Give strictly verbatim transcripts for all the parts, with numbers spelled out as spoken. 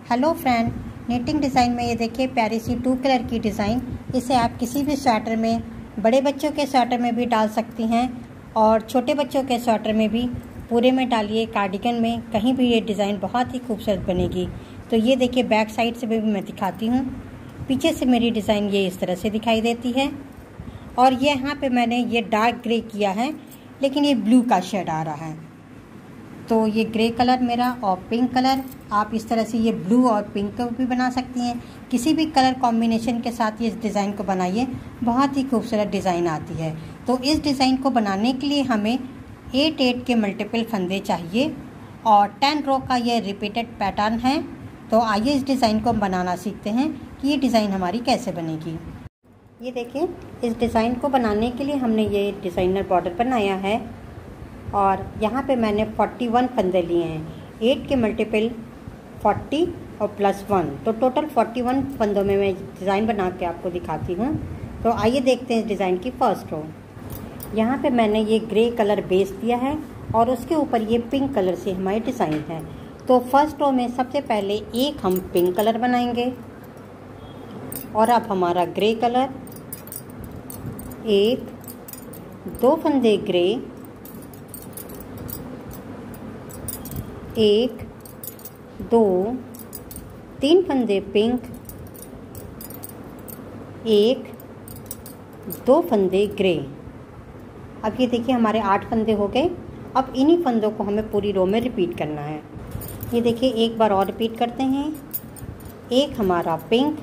Hello friend, knitting design में ये देखिए प्यारी सी टू कलर की डिज़ाइन। इसे आप किसी भी स्वेटर में, बड़े बच्चों के स्वेटर में भी डाल सकती हैं और छोटे बच्चों के स्वेटर में भी, पूरे में डालिए, कार्डिगन में, कहीं भी ये डिज़ाइन बहुत ही खूबसूरत बनेगी। तो ये देखिए बैक साइड से भी मैं दिखाती हूँ। पीछे से मेरी डिज़ाइन ये इस तरह से दिखाई देती है और ये यहाँ पे मैंने ये डार्क ग्रे किया है, लेकिन ये ब्लू का शेड आ रहा है। तो ये ग्रे कलर मेरा और पिंक कलर, आप इस तरह से ये ब्लू और पिंक को भी बना सकती हैं। किसी भी कलर कॉम्बिनेशन के साथ ये इस डिज़ाइन को बनाइए, बहुत ही खूबसूरत डिज़ाइन आती है। तो इस डिज़ाइन को बनाने के लिए हमें एट एट के मल्टीपल फंदे चाहिए और टेन रो का ये रिपीटेड पैटर्न है। तो आइए इस डिज़ाइन को बनाना सीखते हैं कि ये डिज़ाइन हमारी कैसे बनेगी। ये देखिए, इस डिज़ाइन को बनाने के लिए हमने ये डिज़ाइनर बॉर्डर बनाया है और यहाँ पे मैंने इकतालीस फंदे लिए हैं। एट के मल्टीपल चालीस और प्लस वन, तो टोटल इकतालीस फंदों में मैं डिज़ाइन बना के आपको दिखाती हूँ। तो आइए देखते हैं इस डिज़ाइन की फर्स्ट रो। यहाँ पे मैंने ये ग्रे कलर बेस दिया है और उसके ऊपर ये पिंक कलर से हमारी डिज़ाइन है। तो फर्स्ट रो में सबसे पहले एक हम पिंक कलर बनाएंगे और अब हमारा ग्रे कलर, एक दो फंदे ग्रे, एक दो तीन फंदे पिंक, एक दो फंदे ग्रे। अब ये देखिए हमारे आठ फंदे हो गए। अब इन्हीं फंदों को हमें पूरी रो में रिपीट करना है। ये देखिए एक बार और रिपीट करते हैं। एक हमारा पिंक,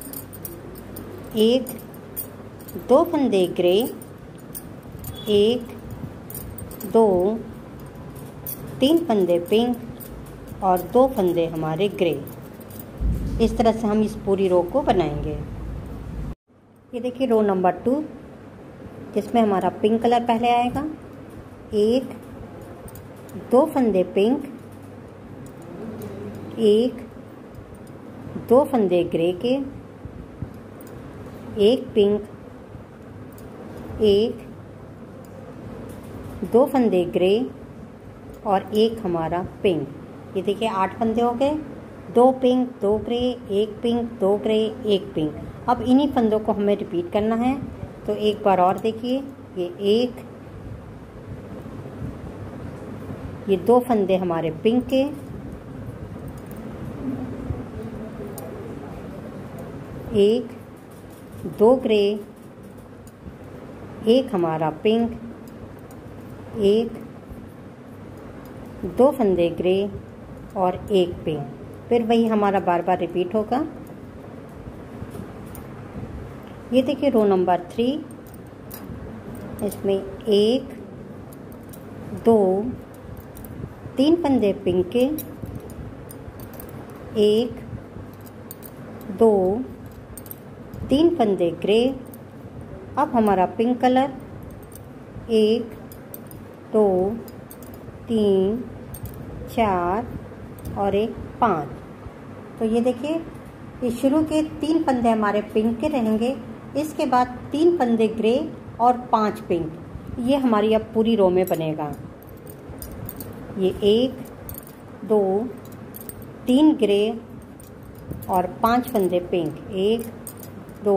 एक दो फंदे ग्रे, एक दो तीन फंदे पिंक और दो फंदे हमारे ग्रे। इस तरह से हम इस पूरी रो को बनाएंगे। ये देखिए रो नंबर टू, जिसमें हमारा पिंक कलर पहले आएगा। एक दो फंदे पिंक, एक दो फंदे ग्रे के, एक पिंक, एक दो फंदे ग्रे और एक हमारा पिंक। ये देखिए आठ फंदे हो गए। दो पिंक, दो ग्रे, एक पिंक, दो ग्रे, एक पिंक। अब इन्हीं फंदों को हमें रिपीट करना है। तो एक बार और देखिए, ये एक, ये दो फंदे हमारे पिंक के, एक दो ग्रे, एक हमारा पिंक, एक दो फंदे ग्रे और एक पिंक। फिर वही हमारा बार बार रिपीट होगा। ये देखिए रो नंबर थ्री, इसमें एक दो तीन फंदे पिंक के, एक दो तीन फंदे ग्रे। अब हमारा पिंक कलर, एक दो तीन चार और एक पाँच। तो ये देखिए, ये शुरू के तीन फंदे हमारे पिंक के रहेंगे। इसके बाद तीन फंदे ग्रे और पांच पिंक। ये हमारी अब पूरी रो में बनेगा। ये एक दो तीन ग्रे और पांच फंदे पिंक, एक दो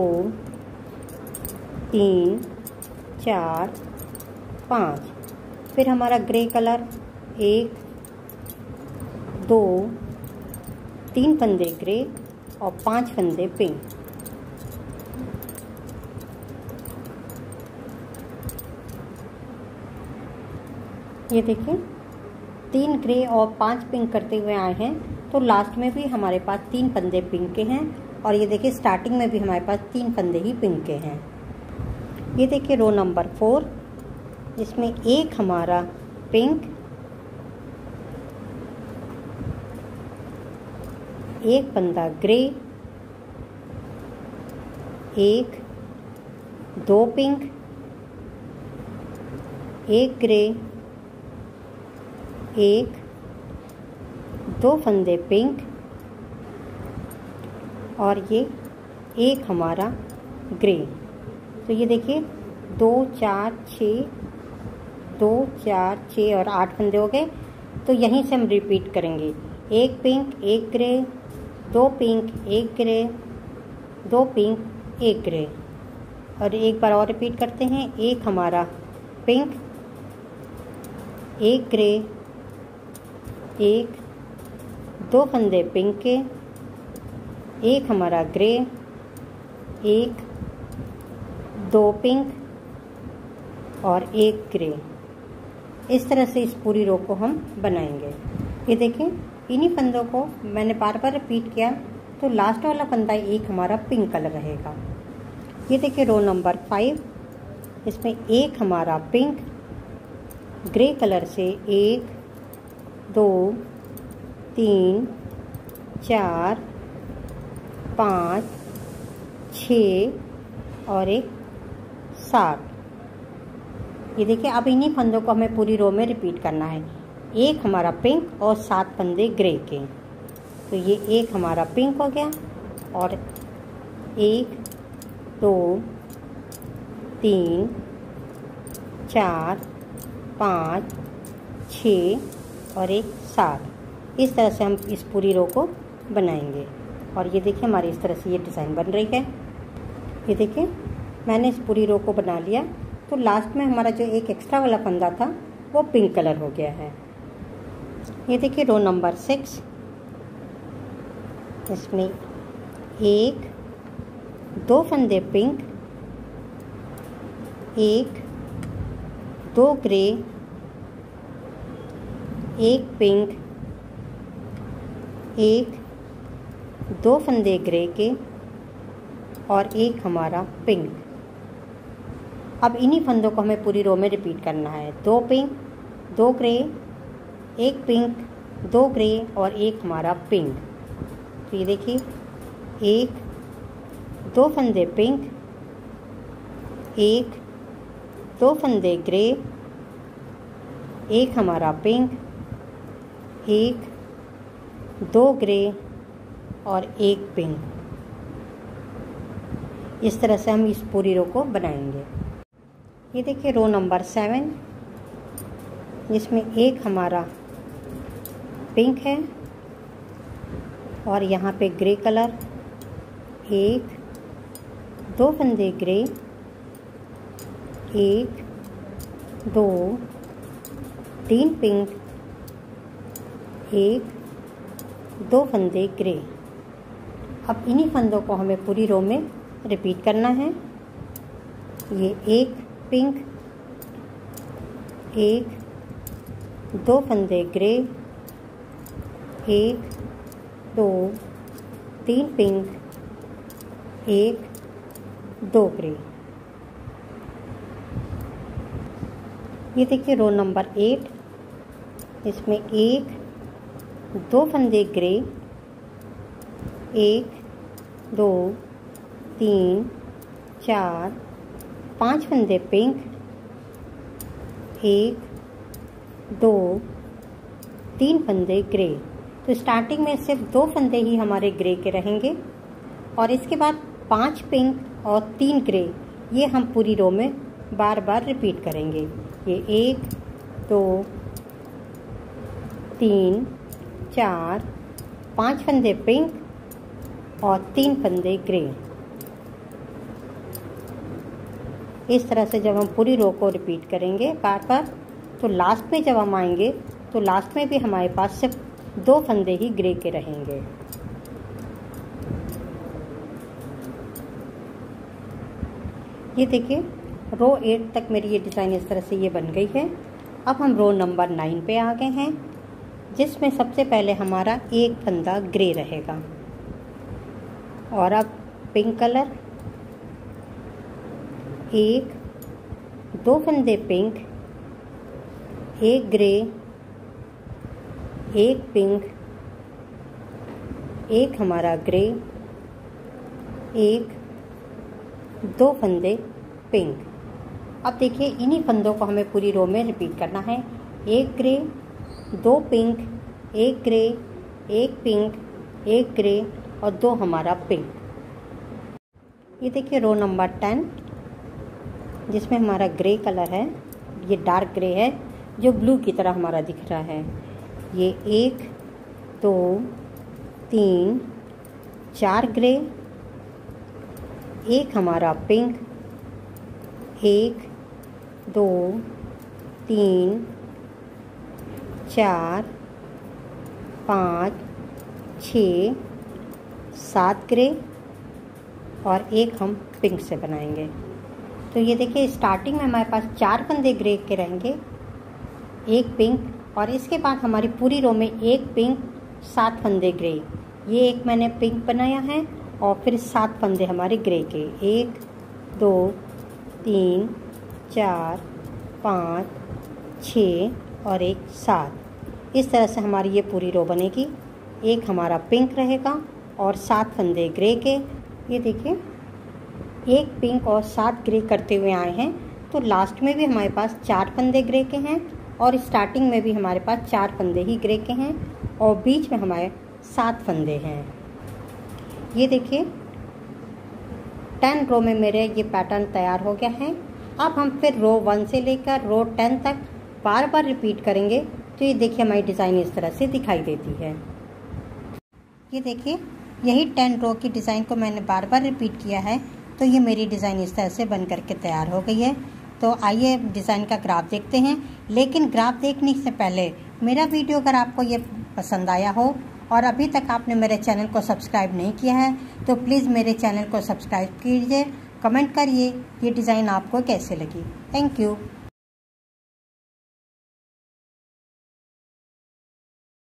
तीन चार पाँच। फिर हमारा ग्रे कलर, एक दो तीन फंदे ग्रे और पांच फंदे पिंक। ये देखिए तीन ग्रे और पांच पिंक करते हुए आए हैं। तो लास्ट में भी हमारे पास तीन फंदे पिंक के हैं और ये देखिए स्टार्टिंग में भी हमारे पास तीन फंदे ही पिंक के हैं। ये देखिए रो नंबर फोर, इसमें एक हमारा पिंक, एक फंदा ग्रे, एक दो पिंक, एक ग्रे, एक दो फंदे पिंक और ये एक हमारा ग्रे। तो ये देखिए दो चार छः, दो चार छः और आठ फंदे हो गए। तो यहीं से हम रिपीट करेंगे, एक पिंक, एक ग्रे, दो पिंक, एक ग्रे, दो पिंक, एक ग्रे। और एक बार और रिपीट करते हैं, एक हमारा पिंक, एक ग्रे, एक, दो फंदे पिंक के, एक हमारा ग्रे, एक, दो पिंक और एक ग्रे। इस तरह से इस पूरी रो को हम बनाएंगे। ये देखें, इन्हीं फंदों को मैंने बार बार रिपीट किया, तो लास्ट वाला फंदा एक हमारा पिंक कलर रहेगा। ये देखिए रो नंबर फाइव, इसमें एक हमारा पिंक, ग्रे कलर से एक, दो, तीन, चार, पाँच, छः और एक सात। ये देखिए, अब इन्हीं फंदों को हमें पूरी रो में रिपीट करना है। एक हमारा पिंक और सात फंदे ग्रे के। तो ये एक हमारा पिंक हो गया और एक, दो, तीन, चार, पाँच, छः और एक सात। इस तरह से हम इस पूरी रो को बनाएंगे। और ये देखिए, हमारी इस तरह से ये डिज़ाइन बन रही है। ये देखिए, मैंने इस पूरी रो को बना लिया। तो लास्ट में हमारा जो एक एक्स्ट्रा वाला फंदा था वो पिंक कलर हो गया है। ये देखिए रो नंबर सिक्स, इसमें एक, दो फंदे पिंक, एक, दो ग्रे, एक पिंक, एक, दो फंदे ग्रे के और एक हमारा पिंक। अब इन्हीं फंदों को हमें पूरी रो में रिपीट करना है। दो पिंक, दो ग्रे, एक पिंक, दो ग्रे और एक हमारा पिंक। तो ये देखिए, एक, दो फंदे पिंक, एक, दो फंदे ग्रे, एक हमारा पिंक, एक, दो ग्रे और एक पिंक। इस तरह से हम इस पूरी रो को बनाएंगे। ये देखिए रो नंबर सेवन, जिसमें एक हमारा पिंक है और यहाँ पे ग्रे कलर, एक, दो फंदे ग्रे, एक, दो, तीन पिंक, एक, दो फंदे ग्रे। अब इन्हीं फंदों को हमें पूरी रो में रिपीट करना है। ये एक पिंक, एक, दो फंदे ग्रे, एक, दो, तीन पिंक, एक, दो ग्रे। ये देखिए रो नंबर एट, इसमें एक, दो फंदे ग्रे, एक, दो, तीन, चार, पांच फंदे पिंक, एक, दो, तीन फंदे ग्रे। तो स्टार्टिंग में सिर्फ दो फंदे ही हमारे ग्रे के रहेंगे और इसके बाद पांच पिंक और तीन ग्रे, ये हम पूरी रो में बार बार रिपीट करेंगे। ये एक, दो, तीन, चार, पांच फंदे पिंक और तीन फंदे ग्रे। इस तरह से जब हम पूरी रो को रिपीट करेंगे बार बार, तो लास्ट में जब हम आएंगे तो लास्ट में भी हमारे पास सिर्फ दो फंदे ही ग्रे के रहेंगे। ये देखिए रो एट तक मेरी ये डिज़ाइन इस तरह से ये बन गई है। अब हम रो नंबर नाइन पे आ गए हैं, जिसमें सबसे पहले हमारा एक फंदा ग्रे रहेगा और अब पिंक कलर, एक, दो फंदे पिंक, एक ग्रे, एक पिंक, एक हमारा ग्रे, एक, दो फंदे पिंक। अब देखिए इन्हीं फंदों को हमें पूरी रो में रिपीट करना है। एक ग्रे, दो पिंक, एक ग्रे, एक पिंक, एक ग्रे और दो हमारा पिंक। ये देखिए रो नंबर टेन, जिसमें हमारा ग्रे कलर है, ये डार्क ग्रे है जो ब्लू की तरह हमारा दिख रहा है। ये एक, दो, तीन, चार ग्रे, एक हमारा पिंक, एक दो तीन चार पाँच छः सात ग्रे और एक हम पिंक से बनाएंगे। तो ये देखिए स्टार्टिंग में हमारे पास चार फंदे ग्रे के रहेंगे, एक पिंक, और इसके बाद हमारी पूरी रो में एक पिंक, सात फंदे ग्रे। ये एक मैंने पिंक बनाया है और फिर सात फंदे हमारे ग्रे के, एक दो तीन चार पाँच छः और एक सात। इस तरह से हमारी ये पूरी रो बनेगी। एक हमारा पिंक रहेगा और सात फंदे ग्रे के। ये देखिए एक पिंक और सात ग्रे करते हुए आए हैं, तो लास्ट में भी हमारे पास चार फंदे ग्रे के हैं और स्टार्टिंग में भी हमारे पास चार फंदे ही ग्रे के हैं और बीच में हमारे सात फंदे हैं। ये देखिए टेन रो में मेरे ये पैटर्न तैयार हो गया है। अब हम फिर रो वन से लेकर रो टेन तक बार बार रिपीट करेंगे। तो ये देखिए हमारी डिज़ाइन इस तरह से दिखाई देती है। ये देखिए यही टेन रो की डिज़ाइन को मैंने बार बार रिपीट किया है, तो ये मेरी डिज़ाइन इस तरह से बन करके तैयार हो गई है। तो आइए डिज़ाइन का ग्राफ देखते हैं। लेकिन ग्राफ देखने से पहले मेरा वीडियो अगर आपको ये पसंद आया हो और अभी तक आपने मेरे चैनल को सब्सक्राइब नहीं किया है तो प्लीज़ मेरे चैनल को सब्सक्राइब कीजिए, कमेंट करिए ये डिज़ाइन आपको कैसे लगी। Thank you.